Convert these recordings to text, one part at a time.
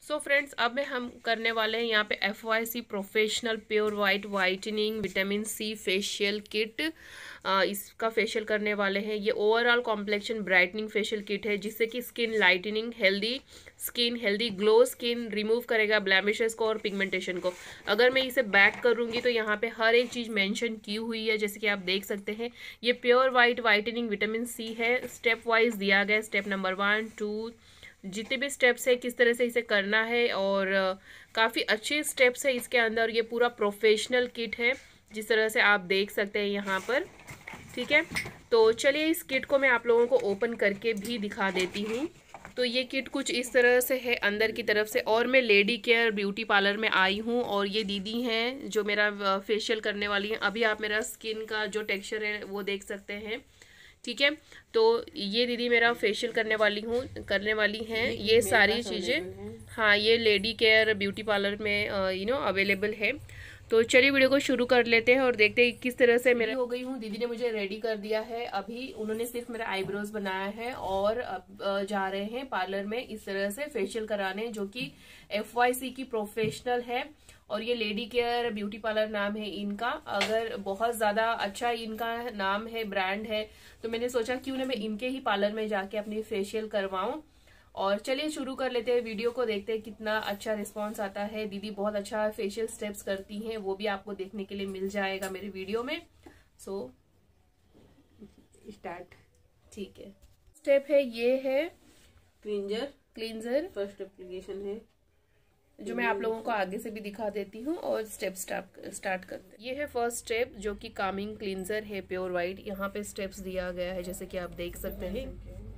So friends, अब हम करने वाले हैं यहाँ पे FYC professional pure white whitening vitamin C facial kit. इसका फेशियल करने वाले हैं। ये overall complexion brightening facial kit है, जिससे कि skin lightening, healthy glow skin remove करेगा ब्लैमिशेस को और पिगमेंटेशन को। अगर मैं इसे बैक करूँगी तो यहाँ पे हर एक चीज़ मेंशन की हुई है, जैसे कि आप देख सकते हैं। ये pure white whitening vitamin C है, स्टेप वाइज दिया गया। स्टेप नंबर 1, 2 जितने भी स्टेप्स है किस तरह से इसे करना है, और काफ़ी अच्छे स्टेप्स है इसके अंदर। ये पूरा प्रोफेशनल किट है, जिस तरह से आप देख सकते हैं यहाँ पर। ठीक है, तो चलिए इस किट को मैं आप लोगों को ओपन करके भी दिखा देती हूँ। तो ये किट कुछ इस तरह से है अंदर की तरफ से। और मैं लेडी केयर ब्यूटी पार्लर में आई हूँ, और ये दीदी हैं जो मेरा फेशियल करने वाली हैं। अभी आप मेरा स्किन का जो टेक्सचर है वो देख सकते हैं। ठीक है, तो ये दीदी मेरा फेशियल करने वाली हैं ये सारी चीज़ें। हाँ, ये लेडी केयर ब्यूटी पार्लर में अवेलेबल है। तो चलिए वीडियो को शुरू कर लेते हैं और देखते हैं किस तरह से मेरा हो गई हूँ। दीदी ने मुझे रेडी कर दिया है। अभी उन्होंने सिर्फ मेरा आईब्रोज बनाया है, और अब जा रहे हैं पार्लर में इस तरह से फेशियल कराने, जो कि FYC की प्रोफेशनल है। और ये लेडी केयर ब्यूटी पार्लर नाम है इनका। अगर बहुत ज़्यादा अच्छा इनका नाम है, ब्रांड है, तो मैंने सोचा क्यों ना मैं इनके ही पार्लर में जाके अपनी फेशियल करवाऊं। और चलिए शुरू कर लेते हैं वीडियो को, देखते हैं कितना अच्छा रिस्पांस आता है। दीदी बहुत अच्छा फेशियल स्टेप्स करती हैं, वो भी आपको देखने के लिए मिल जाएगा मेरे वीडियो में। So start. ठीक है, स्टेप है ये है क्लींजर फर्स्ट एप्लीकेशन है, जो मैं आप लोगों को आगे से भी दिखा देती हूँ। और स्टेप स्टार्ट करते हैं। ये है फर्स्ट स्टेप, जो कि कामिंग क्लींजर है प्योर वाइट। यहाँ पे स्टेप्स दिया गया है, जैसे कि आप देख सकते हैं।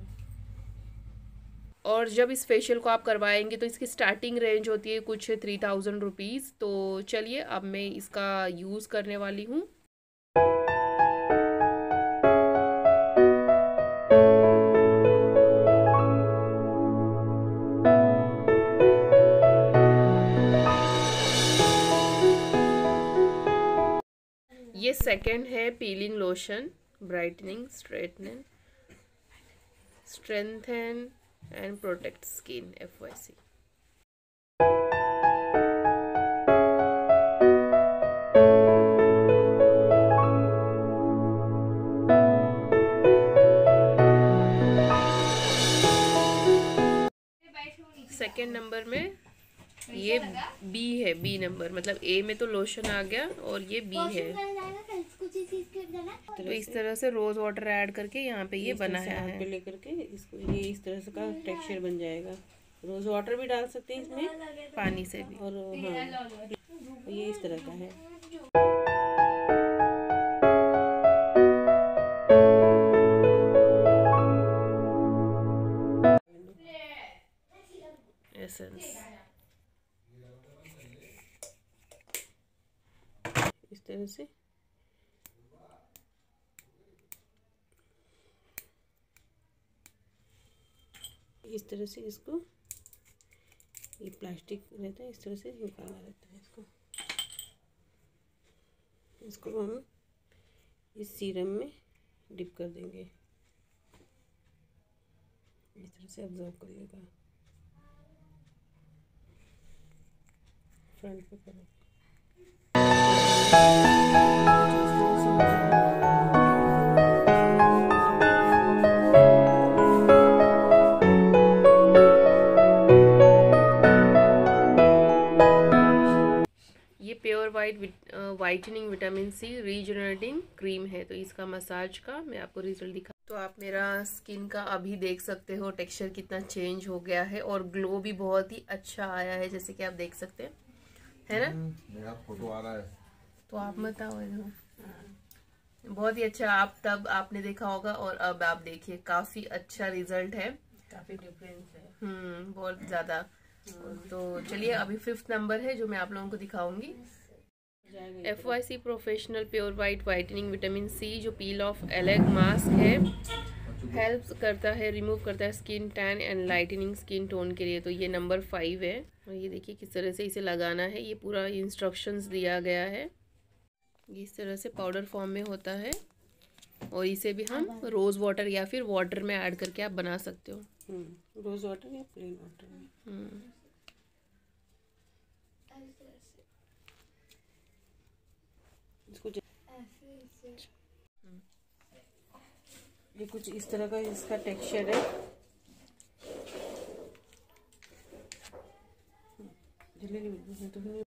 और जब इस फेशियल को आप करवाएंगे तो इसकी स्टार्टिंग रेंज होती है कुछ 3000 रुपीज़। तो चलिए अब मैं इसका यूज़ करने वाली हूँ। ये सेकंड है peeling lotion, brightening, strengthen and protect skin, FYC। Second number में ये बी है, बी नंबर, मतलब A में तो लोशन आ गया और ये B है। तो इस तरह से रोज वाटर ऐड करके यहाँ पे ये बनाया है। लेकर के इसको ये इस तरह से का टेक्सचर बन जाएगा। रोज वाटर भी डाल सकते हैं इसमें, पानी से भी। और हाँ, ये इस तरह का है। एसेंस इस तरह से इसको, ये प्लास्टिक रहता है, इस तरह से निकालना रहता है। इसको हम इस सीरम में डिप कर देंगे, इस तरह से ऑब्जर्व कर लेगा। फ्रंट पे करें। ये pure whitening vitamin C regenerating cream है। तो इसका मसाज का मैं आपको रिजल्ट दिखा। तो आप मेरा स्किन का अभी देख सकते हो टेक्सचर कितना चेंज हो गया है, और ग्लो भी बहुत ही अच्छा आया है, जैसे कि आप देख सकते हैं, है ना। मेरा फोटो आ रहा है, तो आप बताओ। बहुत ही अच्छा, आप तब आपने देखा होगा और अब आप देखिए, काफी अच्छा रिजल्ट है, काफी डिफरेंस है। बहुत ज्यादा। तो चलिए अभी 5th नंबर है जो मैं आप लोगों को दिखाऊंगी। FYC professional pure white whitening vitamin C, जो पील ऑफ एलेग मास्क है, हेल्प करता है, रिमूव करता है skin tan and lightening skin tone के लिए। तो ये नंबर 5 है। और ये देखिए किस तरह से इसे लगाना है, ये पूरा इंस्ट्रक्शंस दिया गया है। इस तरह से पाउडर फॉर्म में होता है, और इसे भी हम रोज वाटर या फिर वाटर में ऐड करके आप बना सकते हो। रोज वाटर या प्लेन वाटर में। ये कुछ इस तरह का इसका टेक्सचर है। जल्दी